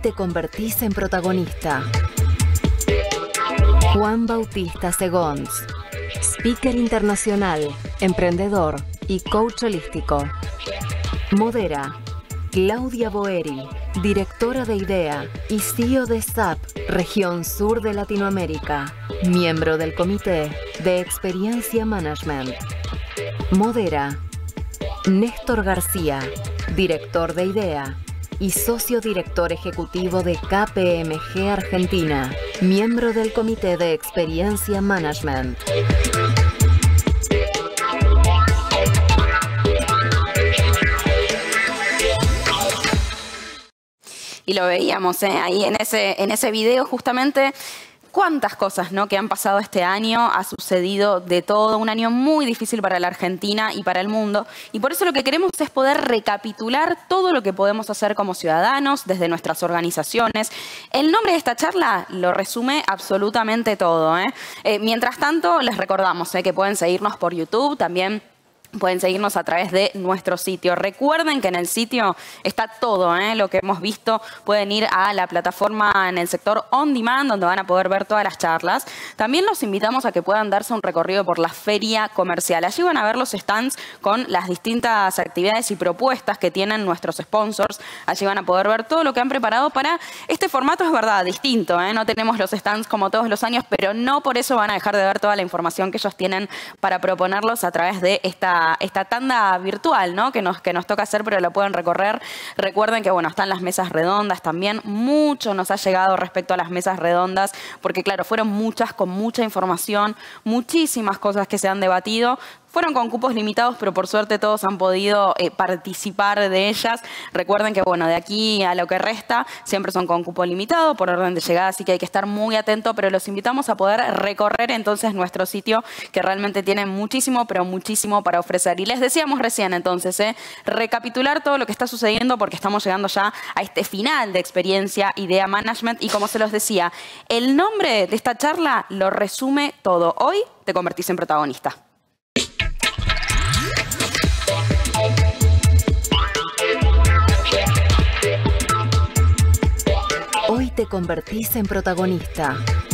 te convertís en protagonista. Juan Bautista Segons, speaker internacional, emprendedor y coach holístico. Modera Claudia Boeri, directora de IDEA y CEO de SAP, Región Sur de Latinoamérica, miembro del Comité de Experiencia Management. Modera Néstor García, director de IDEA y socio director ejecutivo de KPMG Argentina, miembro del Comité de Experiencia Management. Y lo veíamos ahí en ese video justamente. Cuántas cosas, ¿no?, que han pasado este año, ha sucedido de todo, un año muy difícil para la Argentina y para el mundo. Y por eso lo que queremos es poder recapitular todo lo que podemos hacer como ciudadanos, desde nuestras organizaciones. El nombre de esta charla lo resume absolutamente todo, Mientras tanto, les recordamos que pueden seguirnos por YouTube, también pueden seguirnos a través de nuestro sitio. Recuerden que en el sitio está todo lo que hemos visto. Pueden ir a la plataforma en el sector On Demand, donde van a poder ver todas las charlas. También los invitamos a que puedan darse un recorrido por la feria comercial. Allí van a ver los stands con las distintas actividades y propuestas que tienen nuestros sponsors. Allí van a poder ver todo lo que han preparado para este formato. Es verdad, distinto. No tenemos los stands como todos los años, pero no por eso van a dejar de ver toda la información que ellos tienen para proponerlos a través de esta tanda virtual, ¿no?, que nos toca hacer, pero lo pueden recorrer. Recuerden que, bueno, están las mesas redondas también. Mucho nos ha llegado respecto a las mesas redondas, porque, claro, fueron muchas, con mucha información, muchísimas cosas que se han debatido. Fueron con cupos limitados, pero por suerte todos han podido participar de ellas. Recuerden que, bueno, de aquí a lo que resta siempre son con cupo limitado, por orden de llegada, así que hay que estar muy atento, pero los invitamos a poder recorrer entonces nuestro sitio, que realmente tiene muchísimo, pero muchísimo para ofrecer. Y les decíamos recién entonces, recapitular todo lo que está sucediendo, porque estamos llegando ya a este final de experiencia IDEA Management. Y como se los decía, el nombre de esta charla lo resume todo. Hoy te convertís en protagonista. Hoy te convertís en protagonista.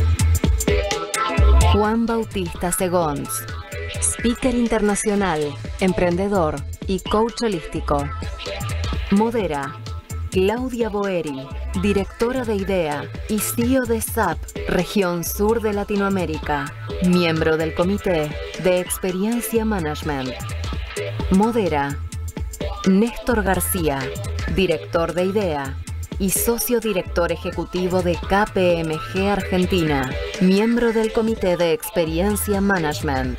Juan Bautista Segons, speaker internacional, emprendedor y coach holístico. Modera Claudia Boeri, directora de IDEA y CEO de SAP, Región Sur de Latinoamérica, miembro del Comité de Experiencia Management. Modera Néstor García, director de IDEA y socio director ejecutivo de KPMG Argentina, miembro del Comité de Experiencia Management.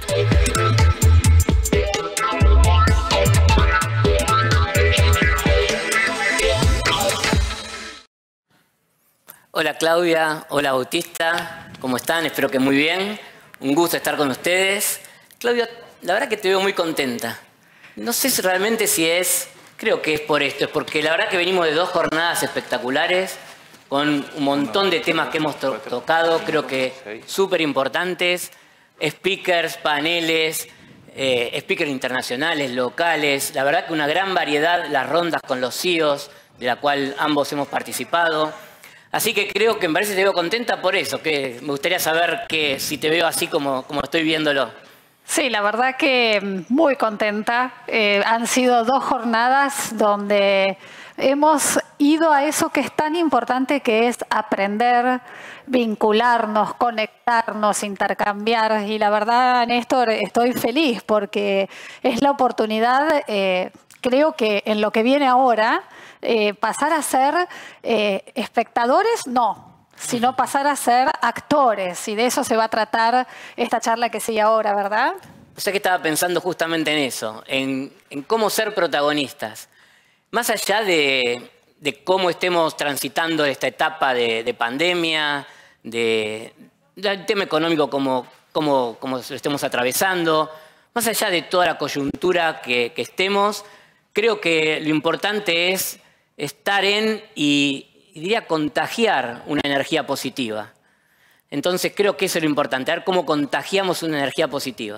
Hola Claudia, hola Bautista, ¿cómo están? Espero que muy bien. Un gusto estar con ustedes. Claudia, la verdad que te veo muy contenta. No sé realmente si es... Creo que es por esto, es porque la verdad que venimos de 2 jornadas espectaculares, con un montón de temas que hemos tocado, creo que súper importantes, speakers, paneles, speakers internacionales, locales, la verdad que una gran variedad, las rondas con los CEOs, de la cual ambos hemos participado. Así que creo que me parece que te veo contenta por eso, que me gustaría saber que si te veo así como estoy viéndolo. Sí, la verdad que muy contenta. Han sido 2 jornadas donde hemos ido a eso que es tan importante, que es aprender, vincularnos, conectarnos, intercambiar. Y la verdad, Néstor, estoy feliz porque es la oportunidad, creo que en lo que viene ahora, pasar a ser espectadores, no, sino pasar a ser actores. Y de eso se va a tratar esta charla que sigue ahora, ¿verdad? O sea que estaba pensando justamente en eso, en cómo ser protagonistas. Más allá de cómo estemos transitando esta etapa de pandemia, del tema económico como lo estemos atravesando, más allá de toda la coyuntura que estemos, creo que lo importante es estar y diría contagiar una energía positiva. Entonces creo que eso es lo importante, ver cómo contagiamos una energía positiva.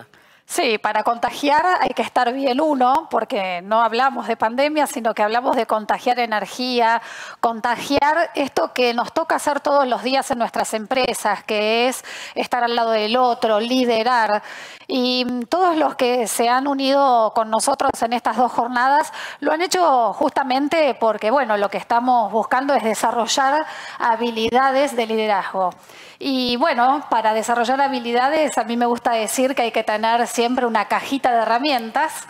Sí, para contagiar hay que estar bien uno, porque no hablamos de pandemia, sino que hablamos de contagiar energía, contagiar esto que nos toca hacer todos los días en nuestras empresas, que es estar al lado del otro, liderar. Y todos los que se han unido con nosotros en estas 2 jornadas lo han hecho justamente porque, bueno, lo que estamos buscando es desarrollar habilidades de liderazgo. Y bueno, para desarrollar habilidades a mí me gusta decir que hay que tener siempre una cajita de herramientas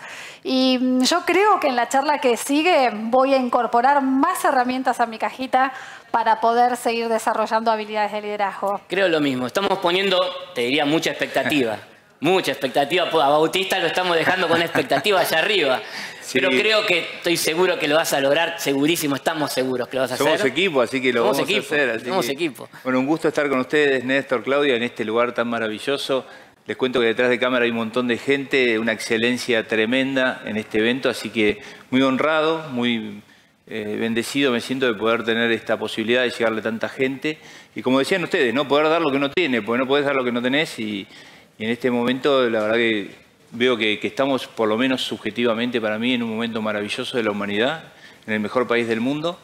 y yo creo que en la charla que sigue voy a incorporar más herramientas a mi cajita para poder seguir desarrollando habilidades de liderazgo. Creo lo mismo. Estamos poniendo, te diría, mucha expectativa. Mucha expectativa. A Bautista lo estamos dejando con expectativa allá arriba. Sí. Pero creo que estoy seguro que lo vas a lograr, segurísimo, estamos seguros que lo vas a hacer. Somos equipo, así que lo vamos a hacer. Somos equipo. Bueno, un gusto estar con ustedes, Néstor, Claudia, en este lugar tan maravilloso. Les cuento que detrás de cámara hay un montón de gente, una excelencia tremenda en este evento, así que muy honrado, muy bendecido me siento de poder tener esta posibilidad de llegarle a tanta gente. Y como decían ustedes, no poder dar lo que no tiene, porque no podés dar lo que no tenés y en este momento la verdad que veo que estamos, por lo menos subjetivamente para mí, en un momento maravilloso de la humanidad, en el mejor país del mundo.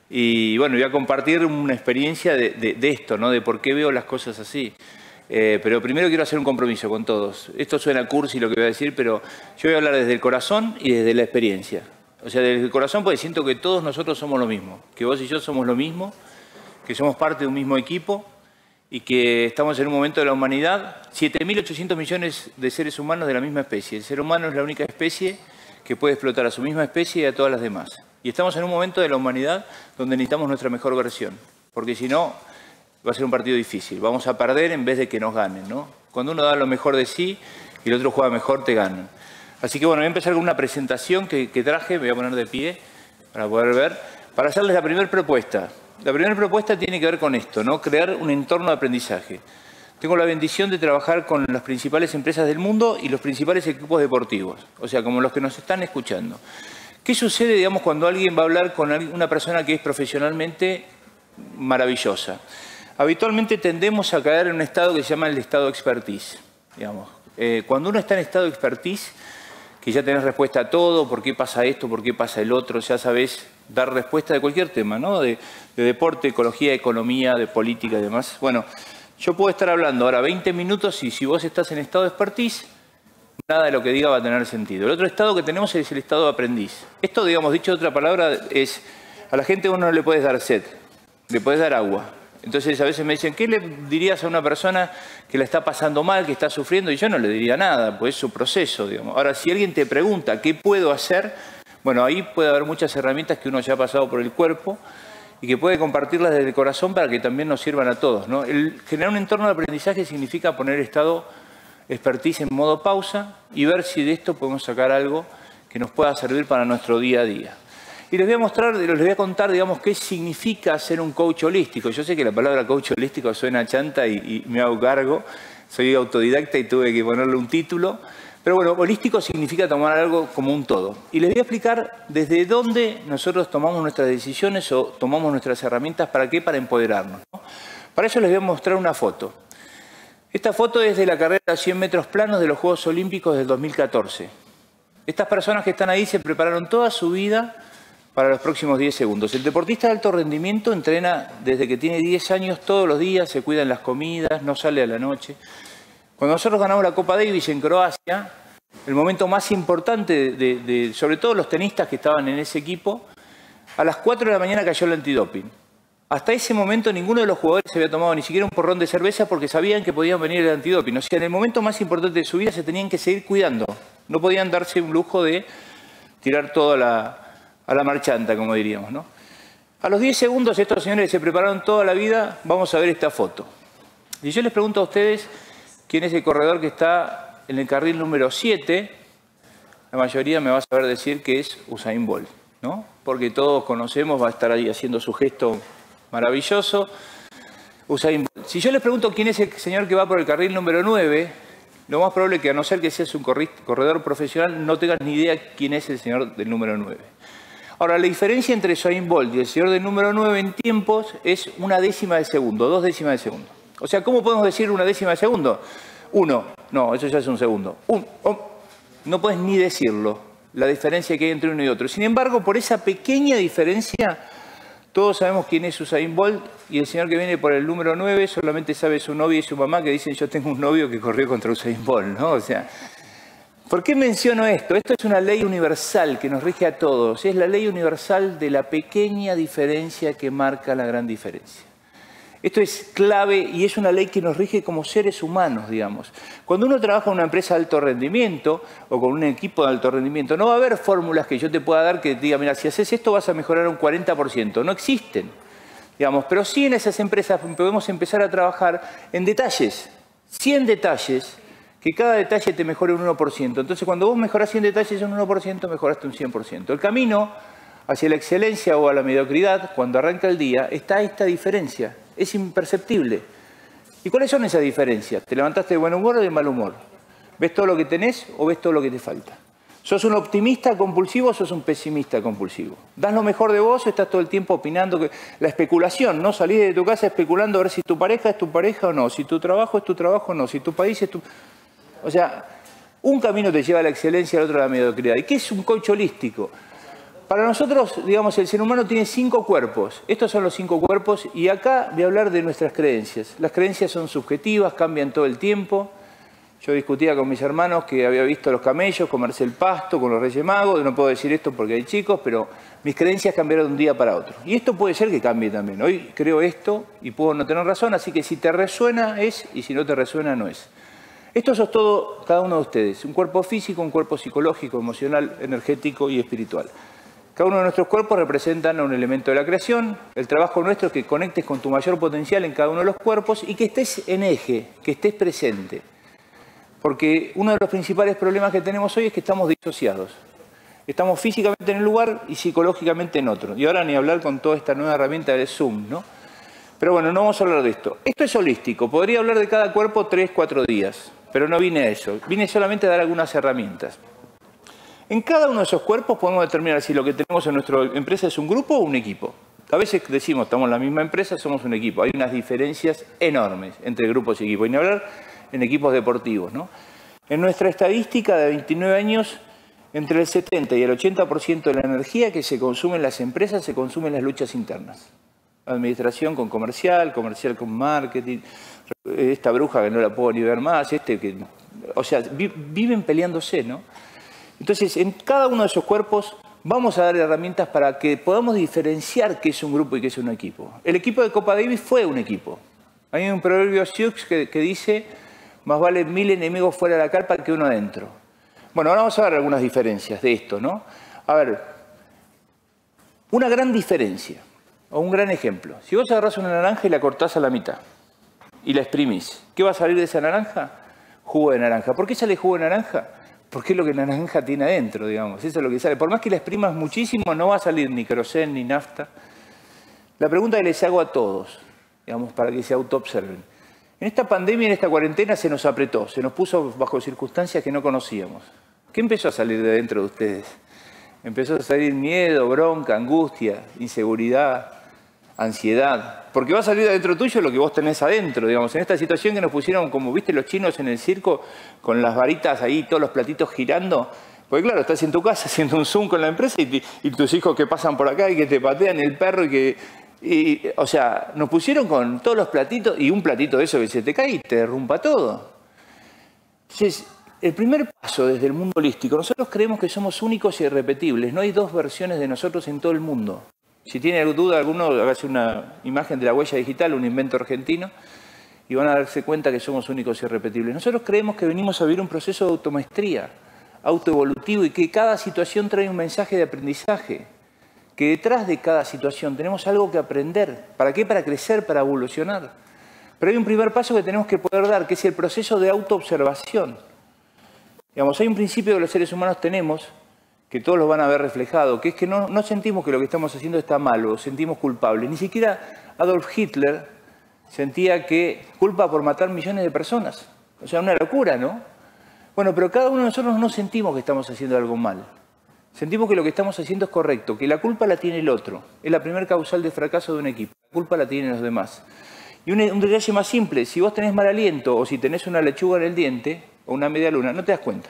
Y bueno, voy a compartir una experiencia de esto, ¿no? De por qué veo las cosas así. Pero primero quiero hacer un compromiso con todos. Esto suena cursi lo que voy a decir, pero yo voy a hablar desde el corazón y desde la experiencia. O sea, desde el corazón porque siento que todos nosotros somos lo mismo, que vos y yo somos lo mismo, que somos parte de un mismo equipo y que estamos en un momento de la humanidad, 7.800 millones de seres humanos de la misma especie. El ser humano es la única especie que puede explotar a su misma especie y a todas las demás. Y estamos en un momento de la humanidad donde necesitamos nuestra mejor versión, porque si no, va a ser un partido difícil. Vamos a perder en vez de que nos ganen, ¿no? Cuando uno da lo mejor de sí y el otro juega mejor, te ganan. Así que bueno, voy a empezar con una presentación que traje, me voy a poner de pie para poder ver, para hacerles la primera propuesta. La primera propuesta tiene que ver con esto, ¿no? Crear un entorno de aprendizaje. Tengo la bendición de trabajar con las principales empresas del mundo y los principales equipos deportivos, o sea, como los que nos están escuchando. ¿Qué sucede, digamos, cuando alguien va a hablar con una persona que es profesionalmente maravillosa? Habitualmente tendemos a caer en un estado que se llama el estado de expertise, digamos. Cuando uno está en estado de expertise, que ya tenés respuesta a todo, por qué pasa esto, por qué pasa el otro, ya sabés dar respuesta de cualquier tema, ¿no? De deporte, ecología, economía, de política y demás. Bueno, yo puedo estar hablando ahora 20 minutos y si vos estás en estado de expertise, nada de lo que diga va a tener sentido. El otro estado que tenemos es el estado de aprendiz. Esto, digamos, dicho de otra palabra, es a la gente uno no le puedes dar sed, le puedes dar agua. Entonces a veces me dicen, ¿qué le dirías a una persona que la está pasando mal, que está sufriendo? Y yo no le diría nada, pues es su proceso, digamos. Ahora, si alguien te pregunta, ¿qué puedo hacer? Bueno, ahí puede haber muchas herramientas que uno ya ha pasado por el cuerpo y que puede compartirlas desde el corazón para que también nos sirvan a todos, ¿no? Generar un entorno de aprendizaje significa poner estado expertise en modo pausa y ver si de esto podemos sacar algo que nos pueda servir para nuestro día a día. Y les voy a contar, digamos, qué significa ser un coach holístico. Yo sé que la palabra coach holístico suena chanta y me hago cargo. Soy autodidacta y tuve que ponerle un título. Pero bueno, holístico significa tomar algo como un todo. Y les voy a explicar desde dónde nosotros tomamos nuestras decisiones o tomamos nuestras herramientas. ¿Para qué? Para empoderarnos, ¿no? Para eso les voy a mostrar una foto. Esta foto es de la carrera de 100 metros planos de los Juegos Olímpicos del 2014. Estas personas que están ahí se prepararon toda su vida para los próximos 10 segundos. El deportista de alto rendimiento entrena desde que tiene 10 años todos los días, se cuida en las comidas, no sale a la noche. Cuando nosotros ganamos la Copa Davis en Croacia, el momento más importante sobre todo los tenistas que estaban en ese equipo, a las 4 de la mañana cayó el antidoping. Hasta ese momento ninguno de los jugadores se había tomado ni siquiera un porrón de cerveza porque sabían que podían venir el antidoping. O sea, en el momento más importante de su vida se tenían que seguir cuidando. No podían darse un lujo de tirar todo a la marchanta, como diríamos, ¿no? A los 10 segundos estos señores se prepararon toda la vida, vamos a ver esta foto. Y yo les pregunto a ustedes quién es el corredor que está en el carril número 7. La mayoría me va a saber decir que es Usain Bolt, ¿no? Porque todos conocemos, va a estar ahí haciendo su gesto maravilloso. Usain Bolt. Si yo les pregunto quién es el señor que va por el carril número 9, lo más probable es que a no ser que seas un corredor profesional, no tengas ni idea quién es el señor del número 9. Ahora, la diferencia entre Usain Bolt y el señor del número 9 en tiempos es 1/10 de segundo, 2 décimas de segundo. O sea, ¿cómo podemos decir 1/10 de segundo? 1, No, eso ya es un segundo. No puedes ni decirlo, la diferencia que hay entre uno y otro. Sin embargo, por esa pequeña diferencia, todos sabemos quién es Usain Bolt, y el señor que viene por el número 9 solamente sabe su novia y su mamá, que dicen yo tengo un novio que corrió contra Usain Bolt, ¿no? O sea, ¿por qué menciono esto? Esto es una ley universal que nos rige a todos. Es la ley universal de la pequeña diferencia que marca la gran diferencia. Esto es clave y es una ley que nos rige como seres humanos, digamos. Cuando uno trabaja en una empresa de alto rendimiento o con un equipo de alto rendimiento, no va a haber fórmulas que yo te pueda dar que te diga, mira, si haces esto vas a mejorar un 40%. No existen, digamos. Pero sí en esas empresas podemos empezar a trabajar en detalles, 100 detalles, que cada detalle te mejore un 1%. Entonces, cuando vos mejorás 100 detalles en un 1%, mejoraste un 100%. El camino hacia la excelencia o a la mediocridad, cuando arranca el día, está esta diferencia. Es imperceptible. ¿Y cuáles son esas diferencias? ¿Te levantaste de buen humor o de mal humor? ¿Ves todo lo que tenés o ves todo lo que te falta? ¿Sos un optimista compulsivo o sos un pesimista compulsivo? ¿Das lo mejor de vos o estás todo el tiempo opinando? La especulación, ¿no? Salís de tu casa especulando a ver si tu pareja es tu pareja o no, si tu trabajo es tu trabajo o no, si tu país es tu... O sea, un camino te lleva a la excelencia, el otro a la mediocridad. ¿Y qué es un coach holístico? Para nosotros, digamos, el ser humano tiene 5 cuerpos. Estos son los 5 cuerpos y acá voy a hablar de nuestras creencias. Las creencias son subjetivas, cambian todo el tiempo. Yo discutía con mis hermanos que había visto los camellos comerse el pasto con los Reyes Magos. No puedo decir esto porque hay chicos, pero mis creencias cambiaron de un día para otro. Y esto puede ser que cambie también. Hoy creo esto y puedo no tener razón, así que si te resuena es y si no te resuena no es. Esto es todo cada uno de ustedes. Un cuerpo físico, un cuerpo psicológico, emocional, energético y espiritual. Cada uno de nuestros cuerpos representan un elemento de la creación. El trabajo nuestro es que conectes con tu mayor potencial en cada uno de los cuerpos y que estés en eje, que estés presente. Porque uno de los principales problemas que tenemos hoy es que estamos disociados. Estamos físicamente en un lugar y psicológicamente en otro. Y ahora ni hablar con toda esta nueva herramienta de Zoom, ¿no? Pero bueno, no vamos a hablar de esto. Esto es holístico. Podría hablar de cada cuerpo 3-4 días, pero no vine a eso. Vine solamente a dar algunas herramientas. En cada uno de esos cuerpos podemos determinar si lo que tenemos en nuestra empresa es un grupo o un equipo. A veces decimos, estamos en la misma empresa, somos un equipo. Hay unas diferencias enormes entre grupos y equipos. Y ni hablar en equipos deportivos, ¿no? En nuestra estadística de 29 años, entre el 70 y el 80% de la energía que se consume en las empresas se consume en las luchas internas. Administración con comercial, comercial con marketing, esta bruja que no la puedo ni ver más, o sea, viven peleándose, ¿no? Entonces, en cada uno de esos cuerpos vamos a dar herramientas para que podamos diferenciar qué es un grupo y qué es un equipo. El equipo de Copa Davis fue un equipo. Hay un proverbio Sioux que dice, más vale 1000 enemigos fuera de la carpa que uno adentro. Bueno, ahora vamos a ver algunas diferencias de esto, ¿no? A ver, una gran diferencia, o un gran ejemplo. Si vos agarrás una naranja y la cortás a la mitad, y la exprimís, ¿qué va a salir de esa naranja? Jugo de naranja. ¿Por qué sale jugo de naranja? Porque es lo que la naranja tiene adentro, digamos. Eso es lo que sale. Por más que la exprimas muchísimo, no va a salir ni querosén ni nafta. La pregunta que les hago a todos, digamos, para que se autoobserven. En esta pandemia, en esta cuarentena, se nos apretó, se nos puso bajo circunstancias que no conocíamos. ¿Qué empezó a salir de dentro de ustedes? Empezó a salir miedo, bronca, angustia, inseguridad, ansiedad. Porque va a salir de adentro tuyo lo que vos tenés adentro, digamos. En esta situación que nos pusieron, como viste los chinos en el circo, con las varitas ahí, todos los platitos girando. Porque claro, estás en tu casa haciendo un Zoom con la empresa y tus hijos que pasan por acá y que te patean el perro o sea, nos pusieron con todos los platitos y un platito de eso que se te cae y te derrumba todo. Entonces, el primer paso desde el mundo holístico, nosotros creemos que somos únicos e irrepetibles. No hay dos versiones de nosotros en todo el mundo. Si tiene duda alguno, hágase una imagen de la huella digital, un invento argentino, y van a darse cuenta que somos únicos y irrepetibles. Nosotros creemos que venimos a vivir un proceso de automaestría, autoevolutivo, y que cada situación trae un mensaje de aprendizaje. Que detrás de cada situación tenemos algo que aprender. ¿Para qué? Para crecer, para evolucionar. Pero hay un primer paso que tenemos que poder dar, que es el proceso de autoobservación. Digamos, hay un principio que los seres humanos tenemos, que todos lo van a ver reflejado, que es que no sentimos que lo que estamos haciendo está mal o sentimos culpables. Ni siquiera Adolf Hitler sentía que culpa por matar millones de personas. O sea, una locura, ¿no? Bueno, pero cada uno de nosotros no sentimos que estamos haciendo algo mal. Sentimos que lo que estamos haciendo es correcto, que la culpa la tiene el otro. Es la primer causal de fracaso de un equipo. La culpa la tienen los demás. Y un detalle más simple, si vos tenés mal aliento o si tenés una lechuga en el diente, o una media luna, no te das cuenta.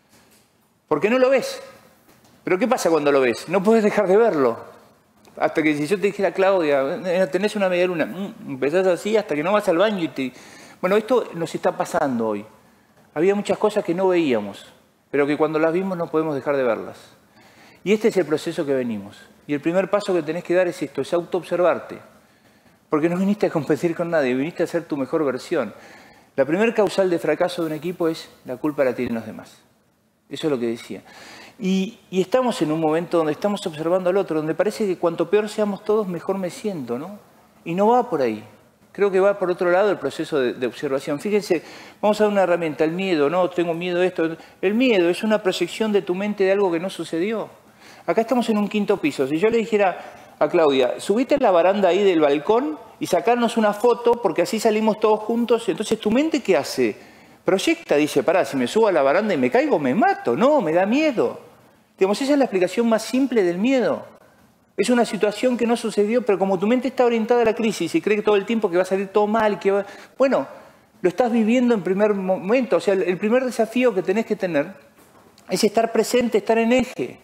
Porque no lo ves. Pero ¿qué pasa cuando lo ves? No puedes dejar de verlo. Hasta que si yo te dijera, Claudia, tenés una media luna, empezás así hasta que no vas al baño y te... Bueno, esto nos está pasando hoy. Había muchas cosas que no veíamos, pero que cuando las vimos no podemos dejar de verlas. Y este es el proceso que venimos. Y el primer paso que tenés que dar es esto, es autoobservarte. Porque no viniste a competir con nadie, viniste a ser tu mejor versión. La primer causal de fracaso de un equipo es la culpa la tienen los demás. Eso es lo que decía. Y estamos en un momento donde estamos observando al otro, donde parece que cuanto peor seamos todos, mejor me siento, ¿no? Y no va por ahí. Creo que va por otro lado el proceso de observación. Fíjense, vamos a dar una herramienta, el miedo, no, tengo miedo de esto. El miedo es una proyección de tu mente de algo que no sucedió. Acá estamos en un 5º piso. Si yo le dijera a Claudia, subite a la baranda ahí del balcón y sacarnos una foto porque así salimos todos juntos. Entonces, ¿tu mente qué hace? Proyecta, dice, pará, si me subo a la baranda y me caigo, me mato. No, me da miedo. Digamos, esa es la explicación más simple del miedo. Es una situación que no sucedió, pero como tu mente está orientada a la crisis y cree que todo el tiempo que va a salir todo mal, bueno, lo estás viviendo en primer momento. O sea, el primer desafío que tenés que tener es estar presente, estar en eje.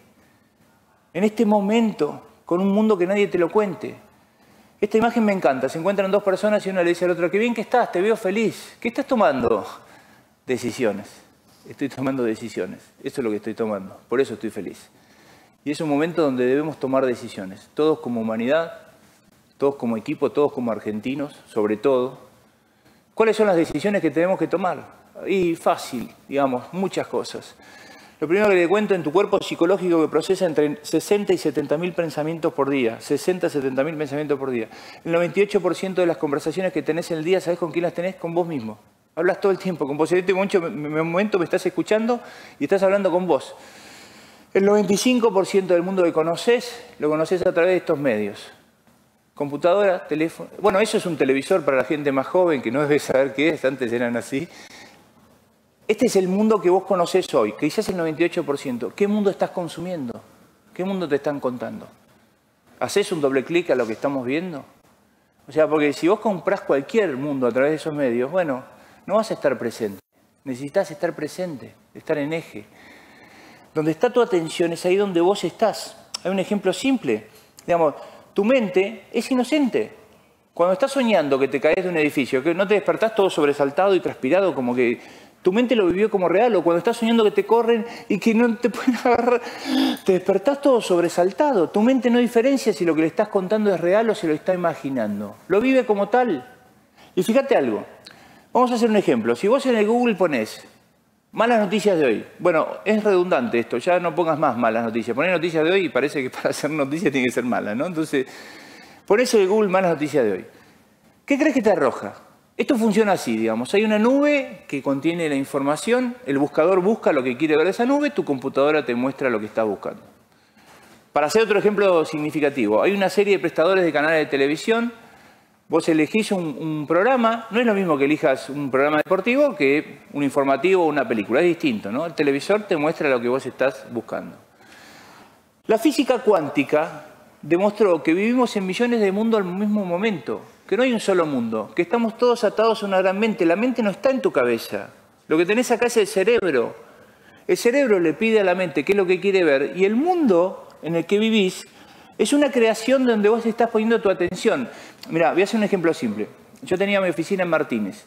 En este momento, con un mundo que nadie te lo cuente. Esta imagen me encanta. Se encuentran dos personas y una le dice al otro, qué bien que estás, te veo feliz. ¿Qué estás tomando? Decisiones. Estoy tomando decisiones. Eso es lo que estoy tomando. Por eso estoy feliz. Y es un momento donde debemos tomar decisiones. Todos como humanidad, todos como equipo, todos como argentinos, sobre todo. ¿Cuáles son las decisiones que tenemos que tomar? Y fácil, digamos, muchas cosas. Lo primero que te cuento, en tu cuerpo psicológico que procesa entre 60 y 70.000 pensamientos por día. 60 a 70.000 pensamientos por día. El 98% de las conversaciones que tenés en el día, ¿sabés con quién las tenés? Con vos mismo. Hablas todo el tiempo con vos. En este momento me estás escuchando y estás hablando con vos. El 95% del mundo que conoces, lo conoces a través de estos medios. Computadora, teléfono. Bueno, eso es un televisor para la gente más joven que no debe saber qué es, antes eran así. Este es el mundo que vos conocés hoy, que quizás el 98%. ¿Qué mundo estás consumiendo? ¿Qué mundo te están contando? ¿Hacés un doble clic a lo que estamos viendo? O sea, porque si vos comprás cualquier mundo a través de esos medios, bueno, no vas a estar presente. Necesitas estar presente, estar en eje. Donde está tu atención es ahí donde vos estás. Hay un ejemplo simple. Digamos, tu mente es inocente. Cuando estás soñando que te caes de un edificio, que no te despertás todo sobresaltado y transpirado, como que tu mente lo vivió como real. O cuando estás soñando que te corren y que no te pueden agarrar, te despertás todo sobresaltado. Tu mente no diferencia si lo que le estás contando es real o se lo está imaginando. Lo vive como tal. Y fíjate algo. Vamos a hacer un ejemplo. Si vos en el Google ponés malas noticias de hoy. Bueno, es redundante esto, ya no pongas más malas noticias. Ponés noticias de hoy y parece que para hacer noticias tiene que ser malas, ¿no? Entonces, ponés en el Google malas noticias de hoy. ¿Qué crees que te arroja? Esto funciona así, digamos. Hay una nube que contiene la información, el buscador busca lo que quiere ver de esa nube, tu computadora te muestra lo que estás buscando. Para hacer otro ejemplo significativo, hay una serie de prestadores de canales de televisión. Vos elegís un programa, no es lo mismo que elijas un programa deportivo que un informativo o una película, es distinto, ¿no? El televisor te muestra lo que vos estás buscando. La física cuántica demostró que vivimos en millones de mundos al mismo momento, que no hay un solo mundo, que estamos todos atados a una gran mente. La mente no está en tu cabeza, lo que tenés acá es el cerebro. El cerebro le pide a la mente qué es lo que quiere ver y el mundo en el que vivís es una creación donde vos estás poniendo tu atención. Mirá, voy a hacer un ejemplo simple. Yo tenía mi oficina en Martínez.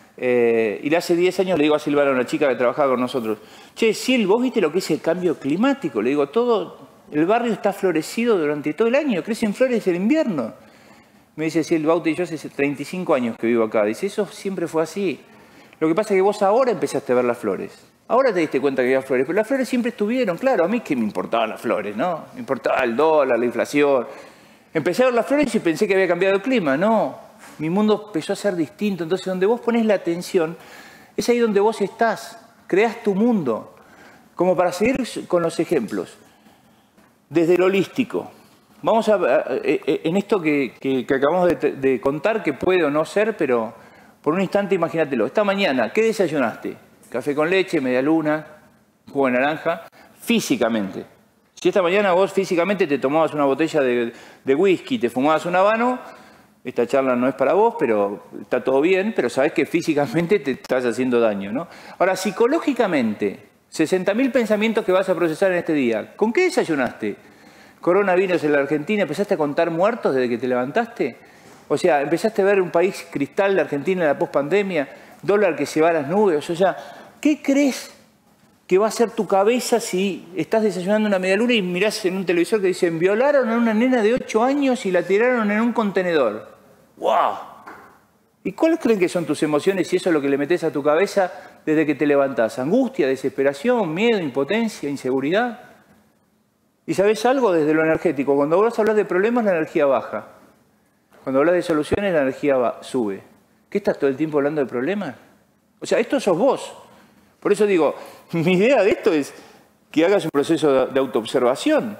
Y hace 10 años le digo a Silvana, una chica que trabajaba con nosotros, che, Sil, ¿vos viste lo que es el cambio climático? Le digo, el barrio está florecido durante todo el año, crecen flores del invierno. Me dice Sil, Bauti, yo hace 35 años que vivo acá. Dice, eso siempre fue así. Lo que pasa es que vos ahora empezaste a ver las flores. Ahora te diste cuenta que había flores, pero las flores siempre estuvieron. Claro, a mí que me importaban las flores, ¿no? Me importaba el dólar, la inflación. Empecé a ver las flores y pensé que había cambiado el clima. No, mi mundo empezó a ser distinto. Entonces, donde vos ponés la atención, es ahí donde vos estás. Creás tu mundo. Como para seguir con los ejemplos. Desde lo holístico. Vamos en esto que acabamos de contar, que puede o no ser, pero por un instante imagínatelo. Esta mañana, ¿qué desayunaste? Café con leche, media luna, jugo de naranja, físicamente. Si esta mañana vos físicamente te tomabas una botella de whisky, te fumabas un habano, esta charla no es para vos, pero está todo bien, pero sabés que físicamente te estás haciendo daño, ¿no? Ahora, psicológicamente, 60.000 pensamientos que vas a procesar en este día. ¿Con qué desayunaste? Coronavirus en la Argentina, ¿empezaste a contar muertos desde que te levantaste? O sea, ¿empezaste a ver un país cristal de Argentina en la pospandemia? Dólar que se va a las nubes. O sea, ¿qué crees que va a ser tu cabeza si estás desayunando una medialuna y mirás en un televisor que dicen violaron a una nena de 8 años y la tiraron en un contenedor? ¡Wow! ¿Y cuáles creen que son tus emociones si eso es lo que le metes a tu cabeza desde que te levantás? ¿Angustia, desesperación, miedo, impotencia, inseguridad? ¿Y sabés algo desde lo energético? Cuando vos hablas de problemas, la energía baja. Cuando hablas de soluciones, la energía sube. ¿Qué estás todo el tiempo hablando de problemas? O sea, esto sos vos. Por eso digo, mi idea de esto es que hagas un proceso de autoobservación.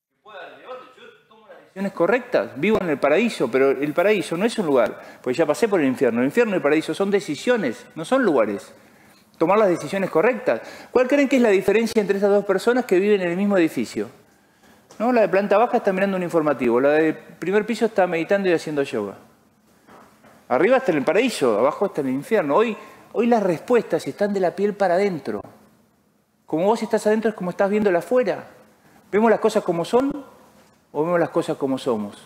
Yo tomo las decisiones correctas, vivo en el paraíso, pero el paraíso no es un lugar, porque ya pasé por el infierno. El infierno y el paraíso son decisiones, no son lugares. Tomar las decisiones correctas. ¿Cuál creen que es la diferencia entre estas dos personas que viven en el mismo edificio? ¿No? La de planta baja está mirando un informativo, la de primer piso está meditando y haciendo yoga. Arriba está en el paraíso, abajo está en el infierno. Hoy las respuestas están de la piel para adentro. Como vos estás adentro es como estás viéndola afuera. ¿Vemos las cosas como son o vemos las cosas como somos?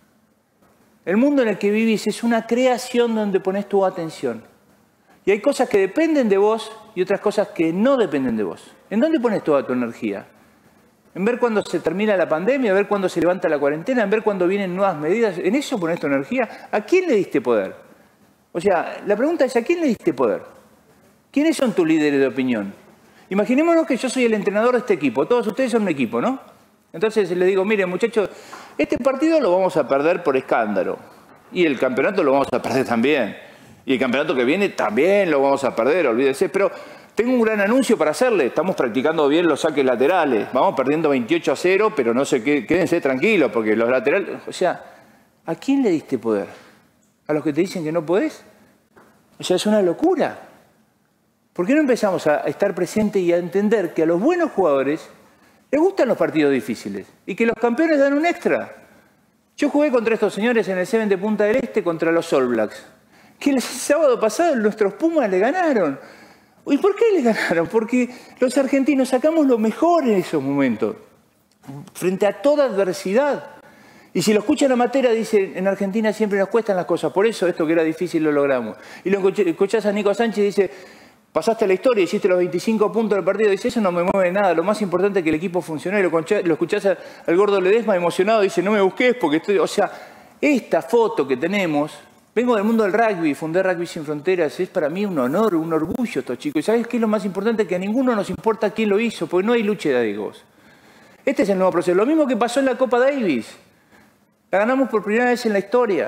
El mundo en el que vivís es una creación donde pones tu atención. Y hay cosas que dependen de vos y otras cosas que no dependen de vos. ¿En dónde pones toda tu energía? En ver cuándo se termina la pandemia, en ver cuándo se levanta la cuarentena, en ver cuándo vienen nuevas medidas. ¿En eso pones tu energía? ¿A quién le diste poder? O sea, la pregunta es, ¿a quién le diste poder? ¿Quiénes son tus líderes de opinión? Imaginémonos que yo soy el entrenador de este equipo. Todos ustedes son un equipo, ¿no? Entonces les digo, miren muchachos, este partido lo vamos a perder por escándalo. Y el campeonato lo vamos a perder también. Y el campeonato que viene también lo vamos a perder, olvídense. Pero tengo un gran anuncio para hacerle. Estamos practicando bien los saques laterales. Vamos perdiendo 28-0, pero no sé qué, quédense tranquilos, porque los laterales... O sea, ¿a quién le diste poder? ¿A los que te dicen que no podés? O sea, es una locura. ¿Por qué no empezamos a estar presentes y a entender que a los buenos jugadores les gustan los partidos difíciles y que los campeones dan un extra? Yo jugué contra estos señores en el Seven de Punta del Este contra los All Blacks, que el sábado pasado nuestros Pumas le ganaron. ¿Y por qué le ganaron? Porque los argentinos sacamos lo mejor en esos momentos, frente a toda adversidad. Y si lo escuchan a Matera, dice, en Argentina siempre nos cuestan las cosas, por eso esto que era difícil lo logramos. Y lo escuchás a Nico Sánchez, dice, pasaste la historia, hiciste los 25 puntos del partido, dice, eso no me mueve nada, lo más importante es que el equipo funcione. Y lo escuchás al Gordo Ledesma emocionado, dice, no me busques porque estoy... O sea, esta foto que tenemos... Vengo del mundo del rugby, fundé Rugby Sin Fronteras, es para mí un honor, un orgullo estos chicos. ¿Y sabes qué es lo más importante? Que a ninguno nos importa quién lo hizo, porque no hay lucha de egos. Este es el nuevo proceso. Lo mismo que pasó en la Copa Davis. La ganamos por primera vez en la historia.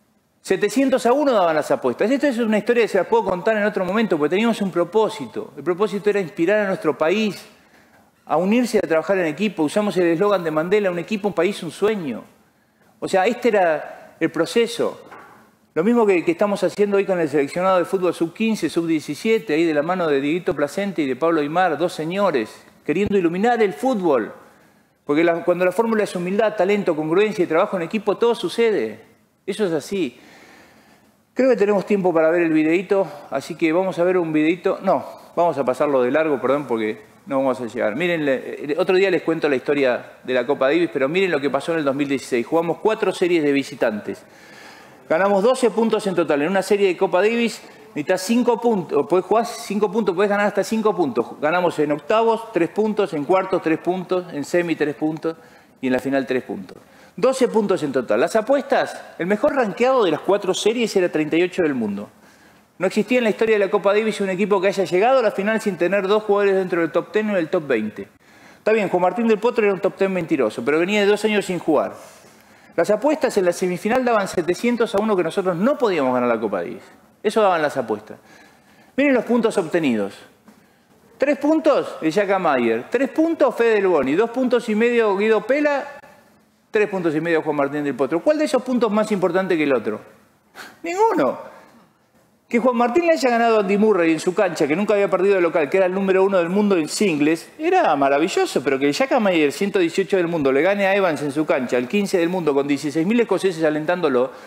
700-1 daban las apuestas. Esta es una historia que se la puedo contar en otro momento, porque teníamos un propósito. El propósito era inspirar a nuestro país a unirse y a trabajar en equipo. Usamos el eslogan de Mandela, un equipo, un país, un sueño. O sea, este era el proceso. Lo mismo que estamos haciendo hoy con el seleccionado de fútbol sub-15, sub-17, ahí de la mano de Dieguito Placente y de Pablo Aymar, dos señores, queriendo iluminar el fútbol. Porque cuando la fórmula es humildad, talento, congruencia y trabajo en equipo, todo sucede. Eso es así. Creo que tenemos tiempo para ver el videíto, así que vamos a ver un videíto. No, vamos a pasarlo de largo, perdón, porque no vamos a llegar. Miren, otro día les cuento la historia de la Copa Davis, pero miren lo que pasó en el 2016. Jugamos 4 series de visitantes. Ganamos 12 puntos en total. En una serie de Copa Davis necesitas 5 puntos. Podés jugar 5 puntos, podés ganar hasta 5 puntos. Ganamos en octavos 3 puntos, en cuartos 3 puntos, en semi 3 puntos y en la final 3 puntos. 12 puntos en total. Las apuestas, el mejor rankeado de las 4 series era 38 del mundo. No existía en la historia de la Copa Davis un equipo que haya llegado a la final sin tener 2 jugadores dentro del top 10 o del top 20. Está bien, Juan Martín del Potro era un top 10 mentiroso, pero venía de 2 años sin jugar. Las apuestas en la semifinal daban 700-1 que nosotros no podíamos ganar la Copa Davis. Eso daban las apuestas. Miren los puntos obtenidos. 3 puntos de Jaca Mayer, 3 puntos Fede Del Boni, 2 puntos y medio Guido Pela, 3 puntos y medio Juan Martín del Potro. ¿Cuál de esos puntos es más importante que el otro? Ninguno. Que Juan Martín le haya ganado a Andy Murray en su cancha, que nunca había perdido de local, que era el número 1 del mundo en singles, era maravilloso, pero que el Jaca Mayer, 118 del mundo, le gane a Evans en su cancha, el 15 del mundo, con 16.000 escoceses alentándolo.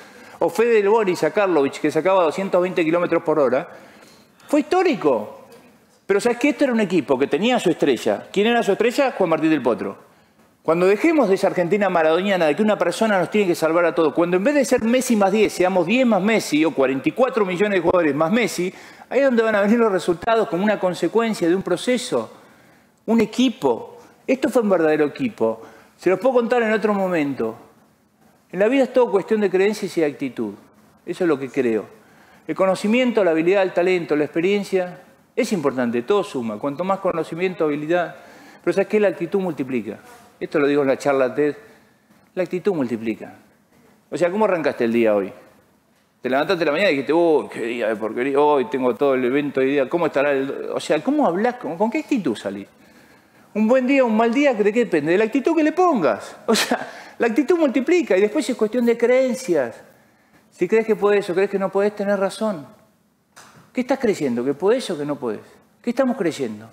o Fede Del Bonis a Karlovic, que sacaba 220 kilómetros por hora, fue histórico. Pero ¿sabes qué? Esto era un equipo que tenía su estrella. ¿Quién era su estrella? Juan Martín del Potro. Cuando dejemos de esa Argentina maradoniana de que una persona nos tiene que salvar a todos, cuando en vez de ser Messi más 10, seamos 10 más Messi o 44 millones de jugadores más Messi, ahí es donde van a venir los resultados como una consecuencia de un proceso, un equipo. Esto fue un verdadero equipo. Se los puedo contar en otro momento. En la vida es todo cuestión de creencias y de actitud. Eso es lo que creo. El conocimiento, la habilidad, el talento, la experiencia es importante, todo suma. Cuanto más conocimiento, habilidad. Pero ¿sabes qué? La actitud multiplica. Esto lo digo en la charla TED. La actitud multiplica. O sea, ¿cómo arrancaste el día hoy? Te levantaste en la mañana y dijiste, oh, qué día de porquería, hoy tengo todo el evento hoy día, ¿cómo estará el...? O sea, ¿cómo hablas? ¿Con qué actitud salís? Un buen día, un mal día, ¿de qué depende? De la actitud que le pongas. O sea, la actitud multiplica y después es cuestión de creencias. Si crees que podés o crees que no podés, tenés razón. ¿Qué estás creyendo? ¿Que podés o que no podés? ¿Qué estamos creyendo?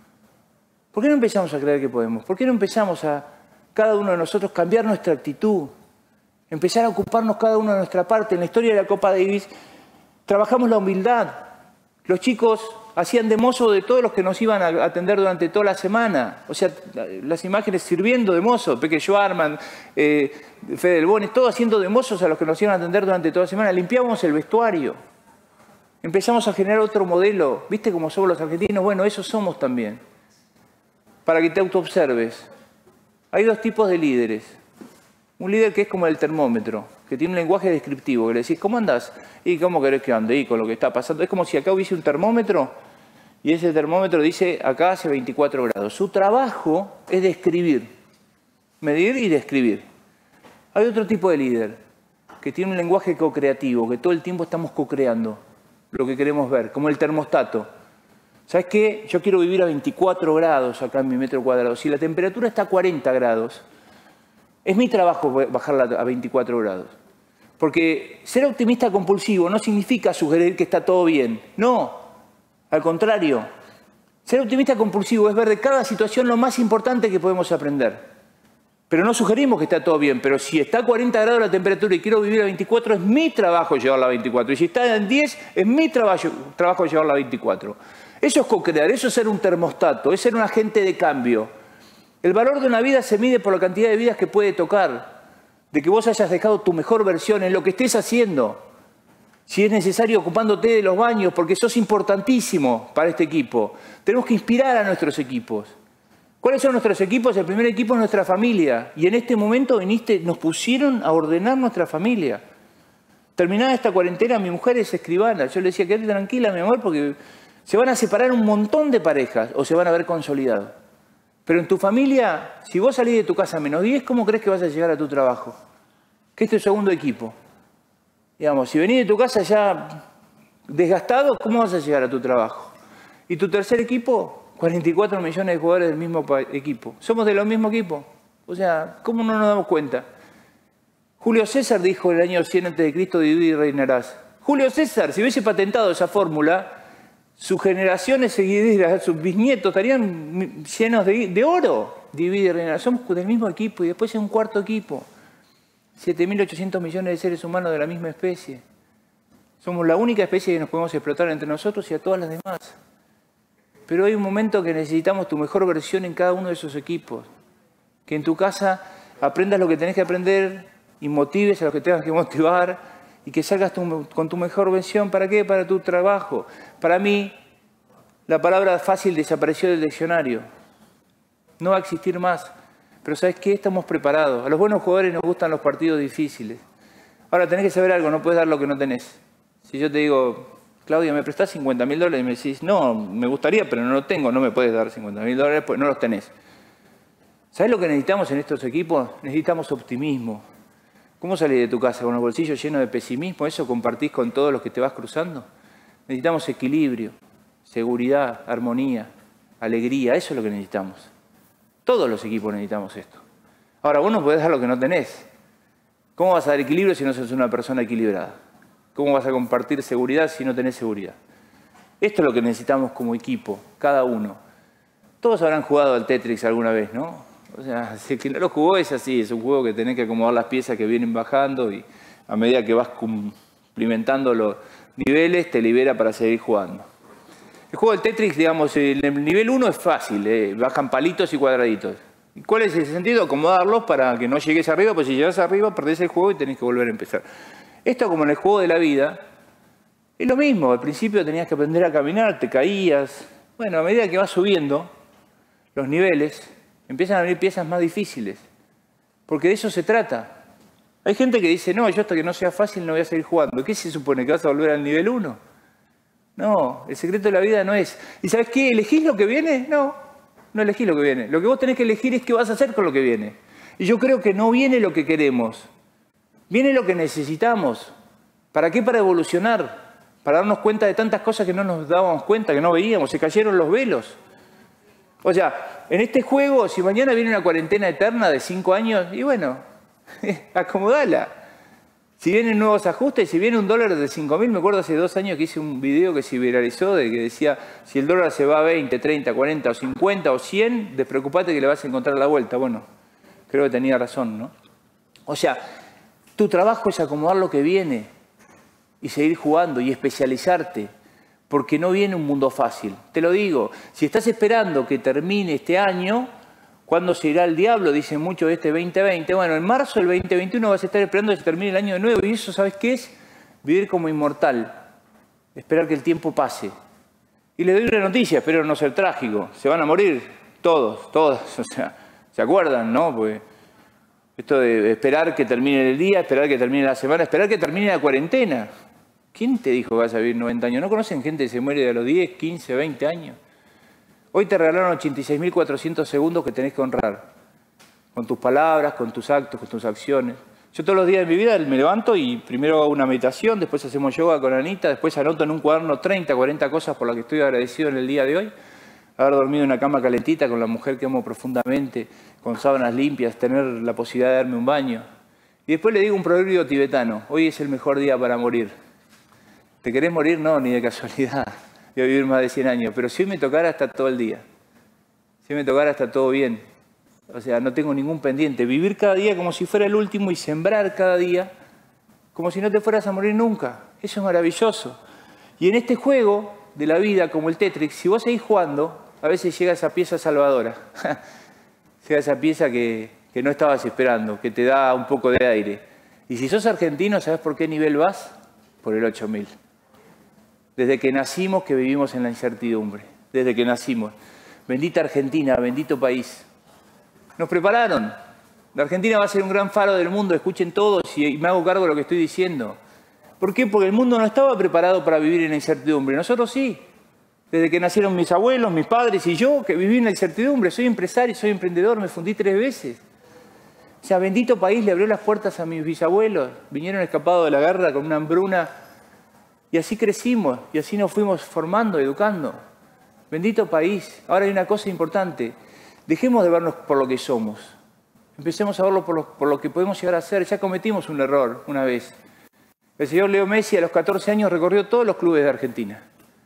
¿Por qué no empezamos a creer que podemos? ¿Por qué no empezamos a, cada uno de nosotros, cambiar nuestra actitud? Empezar a ocuparnos cada uno de nuestra parte. En la historia de la Copa Davis trabajamos la humildad. Los chicos hacían de mozo de todos los que nos iban a atender durante toda la semana. O sea, las imágenes sirviendo de mozo. Peque Schwarman, Fede Del Bonis, todos haciendo de mozos a los que nos iban a atender durante toda la semana. Limpiábamos el vestuario. Empezamos a generar otro modelo. ¿Viste cómo somos los argentinos? Bueno, eso somos también. Para que te autoobserves. Hay dos tipos de líderes. Un líder que es como el termómetro, que tiene un lenguaje descriptivo, que le decís, ¿cómo andás? ¿Y cómo querés que ande? ¿Y con lo que está pasando? Es como si acá hubiese un termómetro y ese termómetro dice, acá hace 24 grados. Su trabajo es describir, medir y describir. Hay otro tipo de líder, que tiene un lenguaje co-creativo, que todo el tiempo estamos co-creando lo que queremos ver, como el termostato. ¿Sabes qué? Yo quiero vivir a 24 grados acá en mi metro cuadrado. Si la temperatura está a 40 grados, es mi trabajo bajarla a 24 grados. Porque ser optimista compulsivo no significa sugerir que está todo bien. No, al contrario. Ser optimista compulsivo es ver de cada situación lo más importante que podemos aprender. Pero no sugerimos que está todo bien. Pero si está a 40 grados la temperatura y quiero vivir a 24, es mi trabajo llevarla a 24. Y si está en 10, es mi trabajo llevarla a 24. Eso es co-crear, eso es ser un termostato, es ser un agente de cambio. El valor de una vida se mide por la cantidad de vidas que puede tocar, de que vos hayas dejado tu mejor versión en lo que estés haciendo. Si es necesario, ocupándote de los baños, porque sos importantísimo para este equipo. Tenemos que inspirar a nuestros equipos. ¿Cuáles son nuestros equipos? El primer equipo es nuestra familia. Y en este momento nos pusieron a ordenar nuestra familia. Terminada esta cuarentena, mi mujer es escribana. Yo le decía, quédate tranquila, mi amor, porque se van a separar un montón de parejas o se van a ver consolidados. Pero en tu familia, si vos salís de tu casa a -10, ¿cómo crees que vas a llegar a tu trabajo? ¿Qué es tu segundo equipo? Digamos, si venís de tu casa ya desgastado, ¿cómo vas a llegar a tu trabajo? Y tu tercer equipo, 44 millones de jugadores del mismo equipo. ¿Somos de los mismos equipos? O sea, ¿cómo no nos damos cuenta? Julio César dijo en el año 100 a.C., divide y reinarás. Julio César, si hubiese patentado esa fórmula, sus generaciones seguideras, sus bisnietos estarían llenos de oro. Divide y reinarás. Somos del mismo equipo y después es un cuarto equipo. 7.800 millones de seres humanos de la misma especie. Somos la única especie que nos podemos explotar entre nosotros y a todas las demás. Pero hay un momento que necesitamos tu mejor versión en cada uno de esos equipos. Que en tu casa aprendas lo que tenés que aprender y motives a los que tengas que motivar y que salgas con tu mejor versión. ¿Para qué? Para tu trabajo. Para mí, la palabra fácil desapareció del diccionario. No va a existir más. Pero ¿sabes qué? Estamos preparados. A los buenos jugadores nos gustan los partidos difíciles. Ahora tenés que saber algo, no puedes dar lo que no tenés. Si yo te digo, Claudia, ¿me prestás $50.000? Y me decís, no, me gustaría, pero no lo tengo. No me puedes dar $50.000, pues no los tenés. ¿Sabés lo que necesitamos en estos equipos? Necesitamos optimismo. ¿Cómo salís de tu casa? ¿Con los bolsillos llenos de pesimismo? ¿Eso compartís con todos los que te vas cruzando? Necesitamos equilibrio, seguridad, armonía, alegría. Eso es lo que necesitamos. Todos los equipos necesitamos esto. Ahora, vos no podés dar lo que no tenés. ¿Cómo vas a dar equilibrio si no sos una persona equilibrada? ¿Cómo vas a compartir seguridad si no tenés seguridad? Esto es lo que necesitamos como equipo, cada uno. Todos habrán jugado al Tetris alguna vez, ¿no? O sea, si el que no lo jugó es así, es un juego que tenés que acomodar las piezas que vienen bajando y a medida que vas cumplimentando los niveles, te libera para seguir jugando. El juego del Tetris, digamos, en el nivel 1 es fácil, bajan palitos y cuadraditos. ¿Cuál es el sentido? Acomodarlos para que no llegues arriba, pues si llegas arriba perdés el juego y tenés que volver a empezar. Esto, como en el juego de la vida, es lo mismo. Al principio tenías que aprender a caminar, te caías. Bueno, a medida que vas subiendo los niveles, empiezan a venir piezas más difíciles. Porque de eso se trata. Hay gente que dice, no, yo hasta que no sea fácil no voy a seguir jugando. ¿Qué se supone? ¿Que vas a volver al nivel 1? No, el secreto de la vida no es. ¿Y sabes qué? ¿Elegís lo que viene? No, no elegís lo que viene. Lo que vos tenés que elegir es qué vas a hacer con lo que viene. Y yo creo que no viene lo que queremos. Viene lo que necesitamos. ¿Para qué? Para evolucionar. Para darnos cuenta de tantas cosas que no nos dábamos cuenta, que no veíamos. Se cayeron los velos. O sea, en este juego, si mañana viene una cuarentena eterna de 5 años, y bueno, acomodala. Si vienen nuevos ajustes, si viene un dólar de 5.000, me acuerdo hace 2 años que hice un video que se viralizó de que decía, si el dólar se va a 20, 30, 40 o 50 o 100, despreocupate que le vas a encontrar la vuelta. Bueno, creo que tenía razón, ¿no? O sea, tu trabajo es acomodar lo que viene y seguir jugando y especializarte, porque no viene un mundo fácil. Te lo digo, si estás esperando que termine este año, ¿cuándo se irá el diablo? Dicen mucho de este 2020. Bueno, en marzo del 2021 vas a estar esperando que se termine el año de nuevo. Y eso, ¿sabes qué es? Vivir como inmortal. Esperar que el tiempo pase. Y les doy una noticia, espero no ser trágico. Se van a morir todos, todas. O sea, ¿se acuerdan, no? Porque esto de esperar que termine el día, esperar que termine la semana, esperar que termine la cuarentena. ¿Quién te dijo que vas a vivir 90 años? ¿No conocen gente que se muere de a los 10, 15, 20 años? Hoy te regalaron 86.400 segundos que tenés que honrar. Con tus palabras, con tus actos, con tus acciones. Yo todos los días de mi vida me levanto y primero hago una meditación, después hacemos yoga con Anita, después anoto en un cuaderno 30, 40 cosas por las que estoy agradecido en el día de hoy. Haber dormido en una cama calentita con la mujer que amo profundamente, con sábanas limpias, tener la posibilidad de darme un baño. Y después le digo un proverbio tibetano, hoy es el mejor día para morir. ¿Te querés morir? No, ni de casualidad. Voy a vivir más de 100 años, pero si hoy me tocara hasta todo el día. Si hoy me tocara hasta todo bien. O sea, no tengo ningún pendiente. Vivir cada día como si fuera el último y sembrar cada día como si no te fueras a morir nunca. Eso es maravilloso. Y en este juego de la vida, como el Tetris, si vos seguís jugando, a veces llega esa pieza salvadora. Llega esa pieza que no estabas esperando, que te da un poco de aire. Y si sos argentino, ¿sabés por qué nivel vas? Por el 8000. Desde que nacimos que vivimos en la incertidumbre. Desde que nacimos. Bendita Argentina, bendito país. Nos prepararon. La Argentina va a ser un gran faro del mundo. Escuchen todos y me hago cargo de lo que estoy diciendo. ¿Por qué? Porque el mundo no estaba preparado para vivir en la incertidumbre. Nosotros sí. Desde que nacieron mis abuelos, mis padres y yo, que viví en la incertidumbre. Soy empresario, soy emprendedor, me fundí 3 veces. O sea, bendito país le abrió las puertas a mis bisabuelos. Vinieron escapados de la guerra con una hambruna. Y así crecimos, y así nos fuimos formando, educando. Bendito país. Ahora hay una cosa importante. Dejemos de vernos por lo que somos. Empecemos a verlo por lo que podemos llegar a ser. Ya cometimos un error una vez. El señor Leo Messi a los 14 años recorrió todos los clubes de Argentina.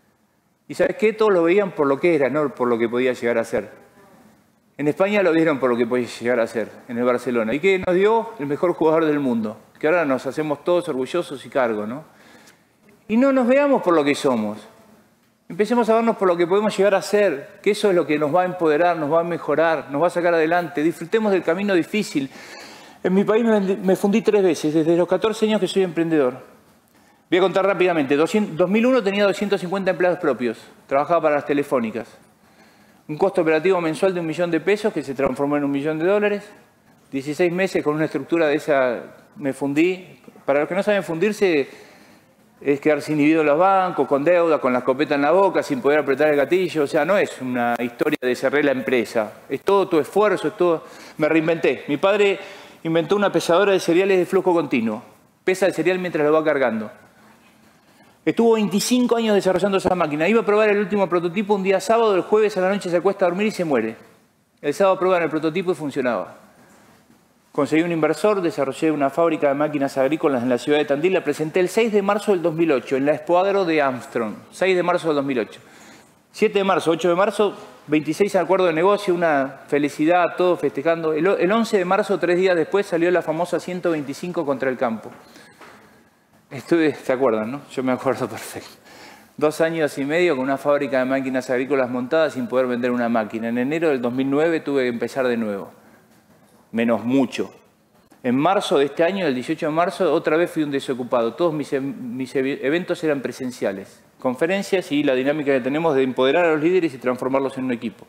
¿Y sabes qué? Todos lo veían por lo que era, no por lo que podía llegar a ser. En España lo vieron por lo que podía llegar a ser, en el Barcelona. ¿Y qué nos dio? El mejor jugador del mundo. Que ahora nos hacemos todos orgullosos y cargo, ¿no? Y no nos veamos por lo que somos. Empecemos a vernos por lo que podemos llegar a ser, que eso es lo que nos va a empoderar, nos va a mejorar, nos va a sacar adelante. Disfrutemos del camino difícil. En mi país me fundí 3 veces, desde los 14 años que soy emprendedor. Voy a contar rápidamente. 2001 tenía 250 empleados propios, trabajaba para las telefónicas. Un costo operativo mensual de $1.000.000 de pesos que se transformó en $1.000.000. 16 meses con una estructura de esa me fundí. Para los que no saben fundirse, es quedarse inhibido en los bancos, con deuda, con la escopeta en la boca, sin poder apretar el gatillo. O sea, no es una historia de cerrar la empresa. Es todo tu esfuerzo, es todo... Me reinventé. Mi padre inventó una pesadora de cereales de flujo continuo. Pesa el cereal mientras lo va cargando. Estuvo 25 años desarrollando esa máquina. Iba a probar el último prototipo un día sábado, el jueves a la noche se acuesta a dormir y se muere. El sábado probaron el prototipo y funcionaba. Conseguí un inversor, desarrollé una fábrica de máquinas agrícolas en la ciudad de Tandil. La presenté el 6 de marzo del 2008 en la Expo Agro de Armstrong. 6 de marzo del 2008. 7 de marzo, 8 de marzo, 26 acuerdo de negocio, una felicidad, todos festejando. El 11 de marzo, 3 días después, salió la famosa 125 contra el campo. Estuve, ¿se acuerdan, no? Yo me acuerdo perfecto. 2 años y medio con una fábrica de máquinas agrícolas montada sin poder vender una máquina. En enero del 2009 tuve que empezar de nuevo. Menos mucho. En marzo de este año, el 18 de marzo, otra vez fui un desocupado. Todos mis eventos eran presenciales. Conferencias y la dinámica que tenemos de empoderar a los líderes y transformarlos en un equipo.